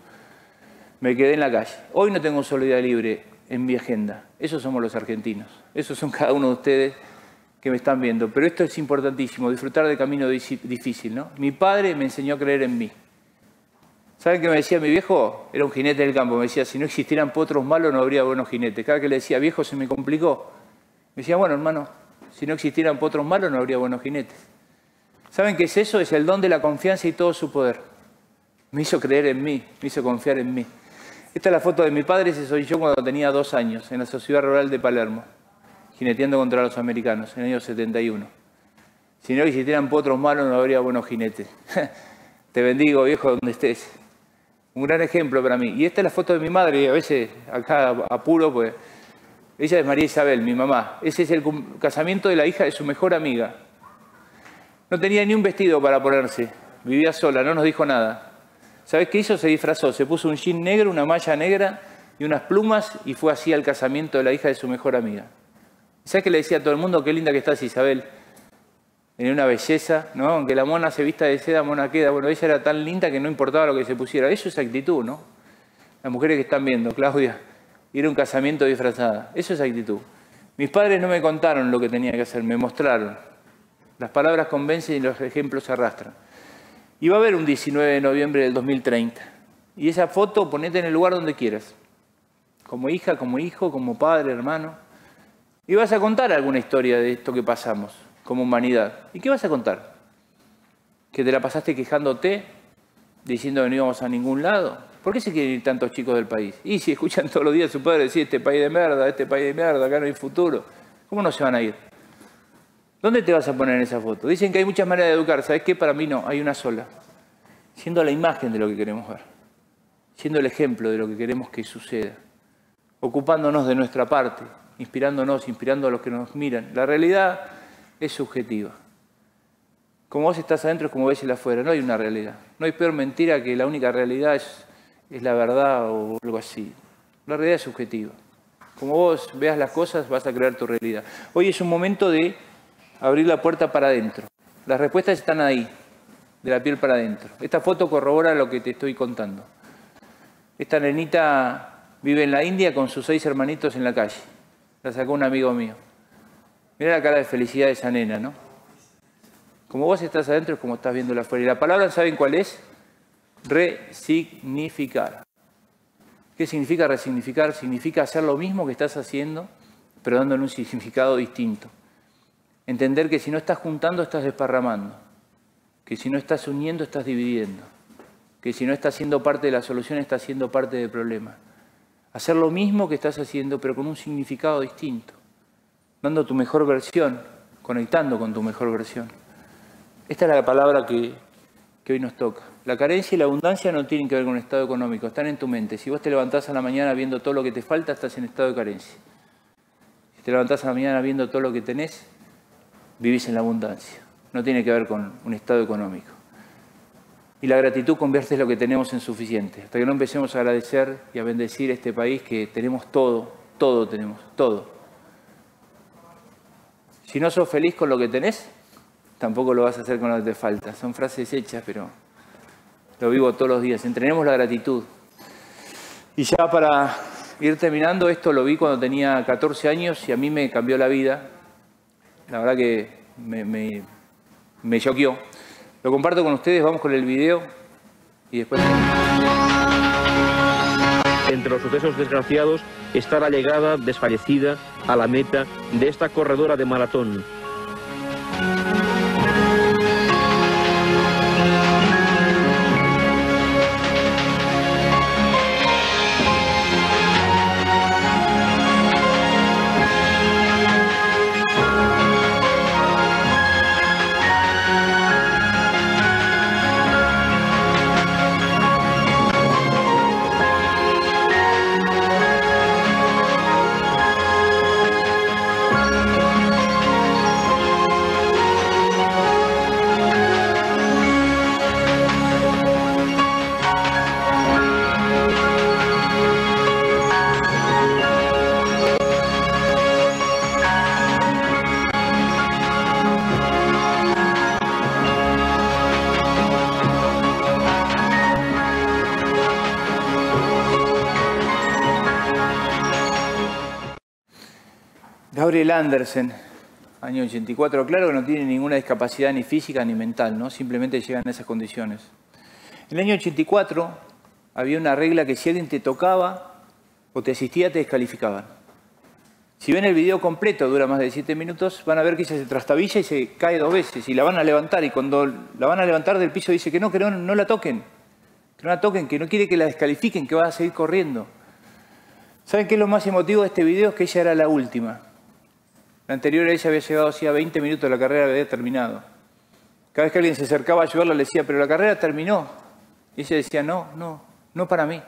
Me quedé en la calle. Hoy no tengo un solo día libre en mi agenda. Esos somos los argentinos. Esos son cada uno de ustedes que me están viendo. Pero esto es importantísimo, disfrutar del camino difícil, ¿no? Mi padre me enseñó a creer en mí. ¿Saben qué me decía mi viejo? Era un jinete del campo. Me decía, si no existieran potros malos no habría buenos jinetes. Cada que le decía, viejo, se me complicó. Me decía, bueno, hermano, si no existieran potros malos no habría buenos jinetes. ¿Saben qué es eso? Es el don de la confianza y todo su poder. Me hizo creer en mí, me hizo confiar en mí. Esta es la foto de mi padre, ese soy yo cuando tenía 2 años, en la Sociedad Rural de Palermo, jineteando contra los americanos, en el año 71. Si no existieran potros malos no habría buenos jinetes. Te bendigo, viejo, donde estés. Un gran ejemplo para mí. Y esta es la foto de mi madre, y a veces acá apuro, pues ella es María Isabel, mi mamá. Ese es el casamiento de la hija de su mejor amiga. No tenía ni un vestido para ponerse, vivía sola, no nos dijo nada. ¿Sabes qué hizo? Se disfrazó, se puso un jean negro, una malla negra y unas plumas y fue así al casamiento de la hija de su mejor amiga. ¿Sabes qué le decía a todo el mundo? Qué linda que estás, Isabel. Tenía una belleza, ¿no? Aunque la mona se vista de seda, mona queda. Bueno, ella era tan linda que no importaba lo que se pusiera. Eso es actitud, ¿no? Las mujeres que están viendo, Claudia, ir a un casamiento disfrazada. Eso es actitud. Mis padres no me contaron lo que tenía que hacer, me mostraron. Las palabras convencen y los ejemplos arrastran. Y va a haber un 19 de noviembre del 2030. Y esa foto ponete en el lugar donde quieras. Como hija, como hijo, como padre, hermano. Y vas a contar alguna historia de esto que pasamos como humanidad. ¿Y qué vas a contar? ¿Que te la pasaste quejándote? Diciendo que no íbamos a ningún lado. ¿Por qué se quieren ir tantos chicos del país? Y si escuchan todos los días a su padre decir este país de mierda, acá no hay futuro. ¿Cómo no se van a ir? ¿Dónde te vas a poner en esa foto? Dicen que hay muchas maneras de educar. ¿Sabes qué? Para mí no, hay una sola. Siendo la imagen de lo que queremos ver. Siendo el ejemplo de lo que queremos que suceda. Ocupándonos de nuestra parte. Inspirándonos, inspirando a los que nos miran. La realidad es subjetiva. Como vos estás adentro es como ves el afuera. No hay una realidad. No hay peor mentira que la única realidad es la verdad o algo así. La realidad es subjetiva. Como vos veas las cosas vas a crear tu realidad. Hoy es un momento de abrir la puerta para adentro. Las respuestas están ahí, de la piel para adentro. Esta foto corrobora lo que te estoy contando. Esta nenita vive en la India con sus 6 hermanitos en la calle. La sacó un amigo mío. Mirá la cara de felicidad de esa nena, ¿no? Como vos estás adentro es como estás viéndola afuera. Y la palabra, ¿saben cuál es? Resignificar. ¿Qué significa resignificar? Significa hacer lo mismo que estás haciendo, pero dándole un significado distinto. Entender que si no estás juntando, estás desparramando. Que si no estás uniendo, estás dividiendo. Que si no estás siendo parte de la solución, estás siendo parte del problema. Hacer lo mismo que estás haciendo, pero con un significado distinto. Dando tu mejor versión, conectando con tu mejor versión. Esta es la palabra que hoy nos toca. La carencia y la abundancia no tienen que ver con el estado económico, están en tu mente. Si vos te levantás a la mañana viendo todo lo que te falta, estás en estado de carencia. Si te levantás a la mañana viendo todo lo que tenés, vivís en la abundancia. No tiene que ver con un estado económico. Y la gratitud convierte lo que tenemos en suficiente. Hasta que no empecemos a agradecer y a bendecir este país que tenemos todo, todo tenemos, todo. Si no sos feliz con lo que tenés, tampoco lo vas a hacer con lo que te falta. Son frases hechas, pero lo vivo todos los días. Entrenemos la gratitud. Y ya para ir terminando, esto lo vi cuando tenía 14 años y a mí me cambió la vida. La verdad que me choqueó. Lo comparto con ustedes, vamos con el video y después... Entre los sucesos desgraciados está la llegada desfallecida a la meta de esta corredora de maratón. Gabriel Andersen, año 84, claro que no tiene ninguna discapacidad ni física ni mental, ¿no? Simplemente llegan a esas condiciones. En el año 84 había una regla que si alguien te tocaba o te asistía, te descalificaban. Si ven el video completo, dura más de 7 minutos, van a ver que ella se trastabilla y se cae 2 veces y la van a levantar. Y cuando la van a levantar del piso dice que no la toquen. Que no la toquen, que no quiere que la descalifiquen, que va a seguir corriendo. ¿Saben qué es lo más emotivo de este video? Es que ella era la última. La anterior a ella había llegado hacía 20 minutos, la carrera había terminado. Cada vez que alguien se acercaba a ayudarla le decía, pero la carrera terminó. Y ella decía, no para mí.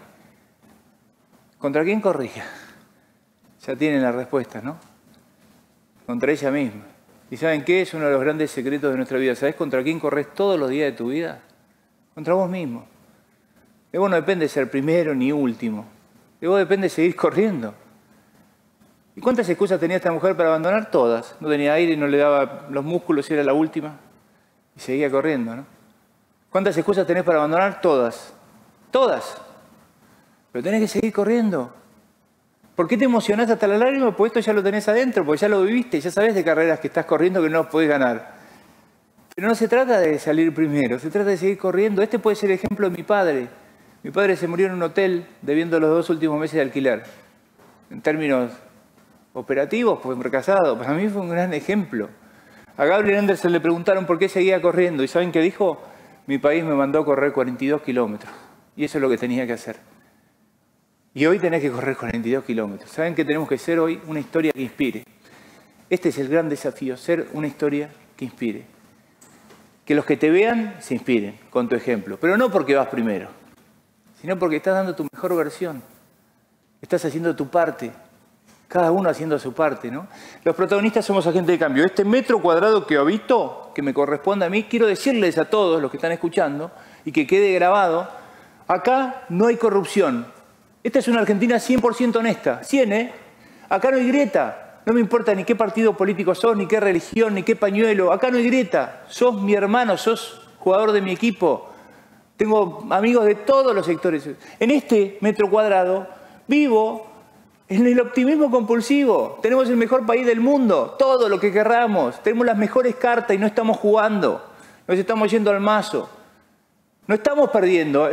¿Contra quién corría? Ya tienen la respuesta, ¿no? Contra ella misma. ¿Y saben qué? Es uno de los grandes secretos de nuestra vida. ¿Sabés contra quién corres todos los días de tu vida? Contra vos mismo. De vos no depende ser primero ni último. De vos depende seguir corriendo. ¿Y cuántas excusas tenía esta mujer para abandonar? Todas. No tenía aire, no le daba los músculos y era la última. Y seguía corriendo, ¿no? ¿Cuántas excusas tenés para abandonar? Todas. Todas. Pero tenés que seguir corriendo. ¿Por qué te emocionás hasta la lágrima? Pues esto ya lo tenés adentro, porque ya lo viviste, ya sabés de carreras que estás corriendo que no podés ganar. Pero no se trata de salir primero, se trata de seguir corriendo. Este puede ser el ejemplo de mi padre. Mi padre se murió en un hotel debiendo los 2 últimos meses de alquiler. En términos operativos, pues fracasado. Para mí fue un gran ejemplo. A Gabriel Andersen le preguntaron por qué seguía corriendo. ¿Y saben qué dijo? Mi país me mandó a correr 42 kilómetros. Y eso es lo que tenía que hacer. Y hoy tenés que correr 42 kilómetros. ¿Saben qué tenemos que ser hoy? Una historia que inspire. Este es el gran desafío, ser una historia que inspire. Que los que te vean se inspiren con tu ejemplo. Pero no porque vas primero, sino porque estás dando tu mejor versión. Estás haciendo tu parte. Cada uno haciendo su parte, ¿no? Los protagonistas somos agentes de cambio. Este metro cuadrado que habito, que me corresponde a mí, quiero decirles a todos los que están escuchando y que quede grabado, acá no hay corrupción. Esta es una Argentina 100% honesta. 100, ¿eh? Acá no hay grieta. No me importa ni qué partido político sos, ni qué religión, ni qué pañuelo. Acá no hay grieta. Sos mi hermano, sos jugador de mi equipo. Tengo amigos de todos los sectores. En este metro cuadrado vivo en el optimismo compulsivo. Tenemos el mejor país del mundo. Todo lo que querramos. Tenemos las mejores cartas y no estamos jugando. Nos estamos yendo al mazo. No estamos perdiendo,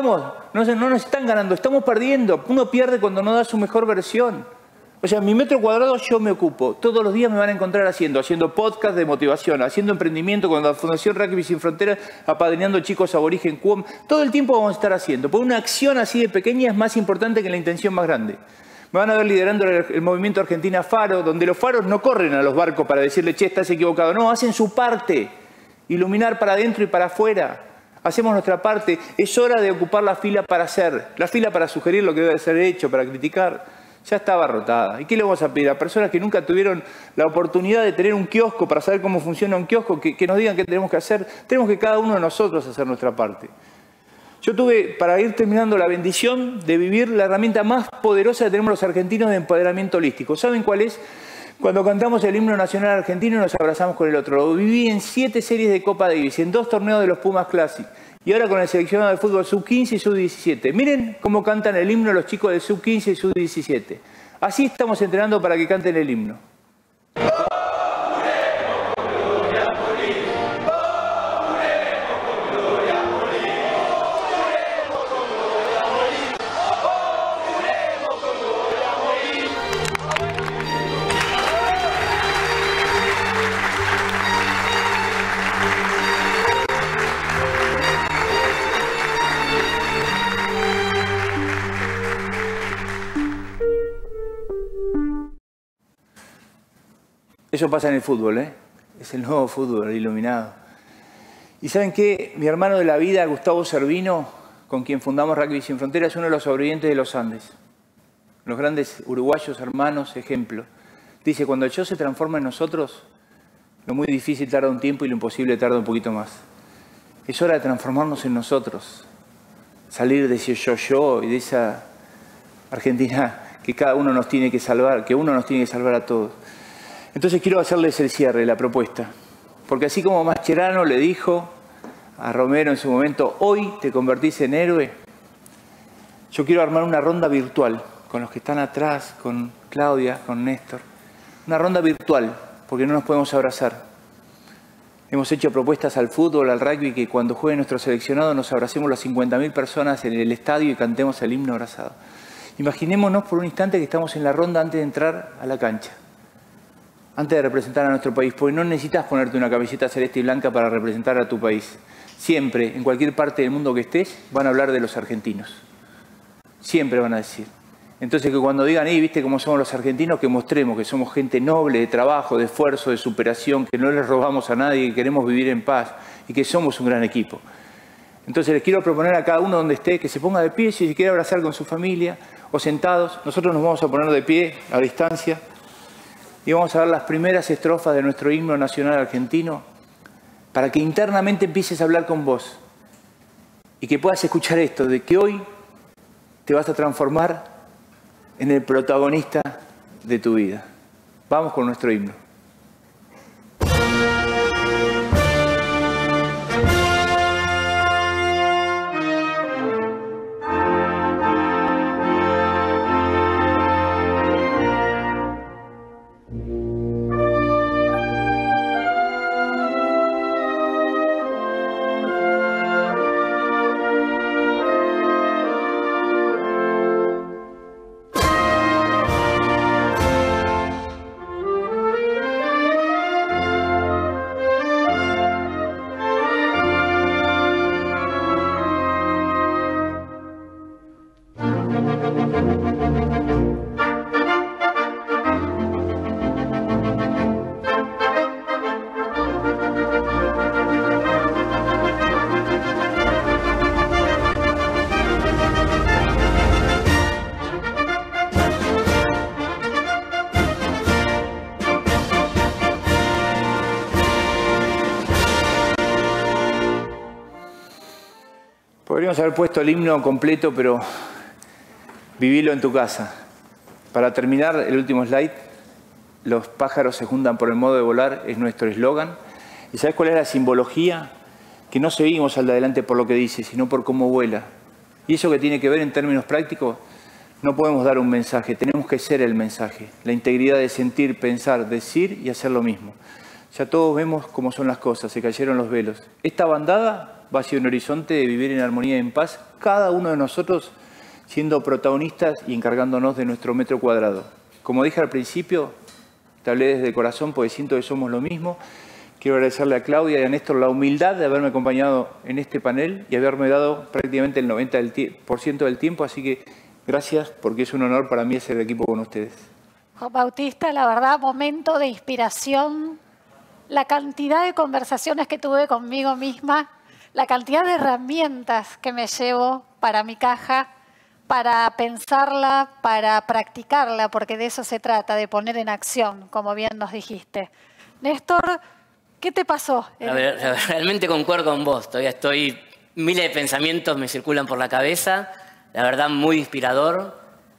no nos están ganando, estamos perdiendo. Uno pierde cuando no da su mejor versión. O sea, mi metro cuadrado yo me ocupo. Todos los días me van a encontrar haciendo podcast de motivación, haciendo emprendimiento con la Fundación Rugby Sin Fronteras, apadrinando chicos aborigen Cuom. Todo el tiempo vamos a estar haciendo. Porque una acción así de pequeña es más importante que la intención más grande. Me van a ver liderando el movimiento Argentina Faro, donde los faros no corren a los barcos para decirle, che, estás equivocado. No, hacen su parte. Iluminar para adentro y para afuera. Hacemos nuestra parte. Es hora de ocupar la fila para hacer. La fila para sugerir lo que debe ser hecho, para criticar. Ya está abarrotada. ¿Y qué le vamos a pedir a personas que nunca tuvieron la oportunidad de tener un kiosco para saber cómo funciona un kiosco, que nos digan qué tenemos que hacer? Tenemos que cada uno de nosotros hacer nuestra parte. Yo tuve, para ir terminando, la bendición de vivir la herramienta más poderosa que tenemos los argentinos de empoderamiento holístico. ¿Saben cuál es? Cuando cantamos el himno nacional argentino y nos abrazamos con el otro. Lo viví en 7 series de Copa Davis, en 2 torneos de los Pumas Classic. Y ahora con el seleccionado de fútbol sub-15 y sub-17. Miren cómo cantan el himno los chicos de sub-15 y sub-17. Así estamos entrenando para que canten el himno. Eso pasa en el fútbol, ¿eh? Es el nuevo fútbol iluminado. ¿Y saben qué? Mi hermano de la vida, Gustavo Servino, con quien fundamos Rugby Sin Fronteras, es uno de los sobrevivientes de los Andes. Los grandes uruguayos hermanos, ejemplo. Dice, cuando el yo se transforma en nosotros, lo muy difícil tarda un tiempo y lo imposible tarda un poquito más. Es hora de transformarnos en nosotros. Salir de ese yo y de esa Argentina que cada uno nos tiene que salvar, que uno nos tiene que salvar a todos. Entonces quiero hacerles el cierre, la propuesta. Porque así como Mascherano le dijo a Romero en su momento, hoy te convertís en héroe, yo quiero armar una ronda virtual con los que están atrás, con Claudia, con Néstor, una ronda virtual, porque no nos podemos abrazar. Hemos hecho propuestas al fútbol, al rugby, que cuando juegue nuestro seleccionado nos abracemos las 50.000 personas en el estadio y cantemos el himno abrazado. Imaginémonos por un instante que estamos en la ronda antes de entrar a la cancha, antes de representar a nuestro país, porque no necesitas ponerte una camiseta celeste y blanca para representar a tu país. Siempre, en cualquier parte del mundo que estés, van a hablar de los argentinos. Siempre van a decir. Entonces, que cuando digan, ¿viste cómo somos los argentinos? Que mostremos que somos gente noble, de trabajo, de esfuerzo, de superación, que no les robamos a nadie, que queremos vivir en paz y que somos un gran equipo. Entonces, les quiero proponer a cada uno donde esté que se ponga de pie, si se quiere abrazar con su familia o sentados. Nosotros nos vamos a poner de pie a distancia y vamos a dar las primeras estrofas de nuestro himno nacional argentino para que internamente empieces a hablar con vos y que puedas escuchar esto, de que hoy te vas a transformar en el protagonista de tu vida. Vamos con nuestro himno. Podríamos haber puesto el himno completo, pero vivilo en tu casa. Para terminar, el último slide, los pájaros se juntan por el modo de volar, es nuestro eslogan. ¿Y sabes cuál es la simbología? Que no seguimos al de adelante por lo que dice, sino por cómo vuela. Y eso que tiene que ver en términos prácticos, no podemos dar un mensaje, tenemos que ser el mensaje. La integridad de sentir, pensar, decir y hacer lo mismo. Ya todos vemos cómo son las cosas, se cayeron los velos. Esta bandada va hacia un horizonte de vivir en armonía y en paz, cada uno de nosotros siendo protagonistas y encargándonos de nuestro metro cuadrado. Como dije al principio, te hablé desde el corazón porque siento que somos lo mismo. Quiero agradecerle a Claudia y a Néstor la humildad de haberme acompañado en este panel y haberme dado prácticamente el 90% del tiempo, así que gracias porque es un honor para mí hacer equipo con ustedes. Juan Bautista, la verdad, momento de inspiración, la cantidad de conversaciones que tuve conmigo misma, la cantidad de herramientas que me llevo para mi caja, para pensarla, para practicarla, porque de eso se trata, de poner en acción, como bien nos dijiste. Néstor, ¿qué te pasó? Realmente concuerdo con vos. Todavía miles de pensamientos me circulan por la cabeza. La verdad, muy inspirador.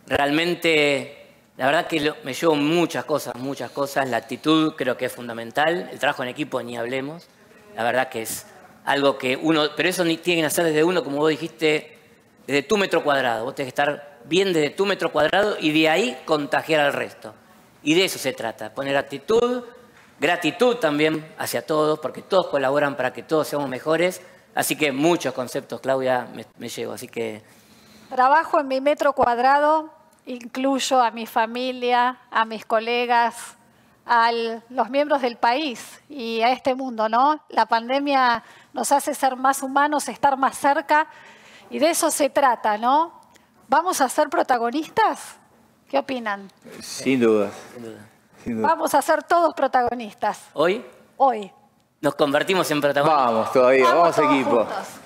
Realmente, la verdad que me llevo muchas cosas. La actitud creo que es fundamental. El trabajo en equipo, ni hablemos. La verdad que es algo que uno... Pero eso tiene que nacer desde uno, como vos dijiste, desde tu metro cuadrado. Vos tenés que estar bien desde tu metro cuadrado y de ahí contagiar al resto. Y de eso se trata. Poner actitud, gratitud también hacia todos, porque todos colaboran para que todos seamos mejores. Así que muchos conceptos, Claudia, me llevo. Así que... Trabajo en mi metro cuadrado, incluyo a mi familia, a mis colegas, a los miembros del país y a este mundo, ¿no? La pandemia nos hace ser más humanos, estar más cerca y de eso se trata, ¿no? ¿Vamos a ser protagonistas? ¿Qué opinan? Sin duda. Sin duda. Vamos a ser todos protagonistas. ¿Hoy? Hoy. Nos convertimos en protagonistas. Vamos todavía, vamos todos equipo. juntos.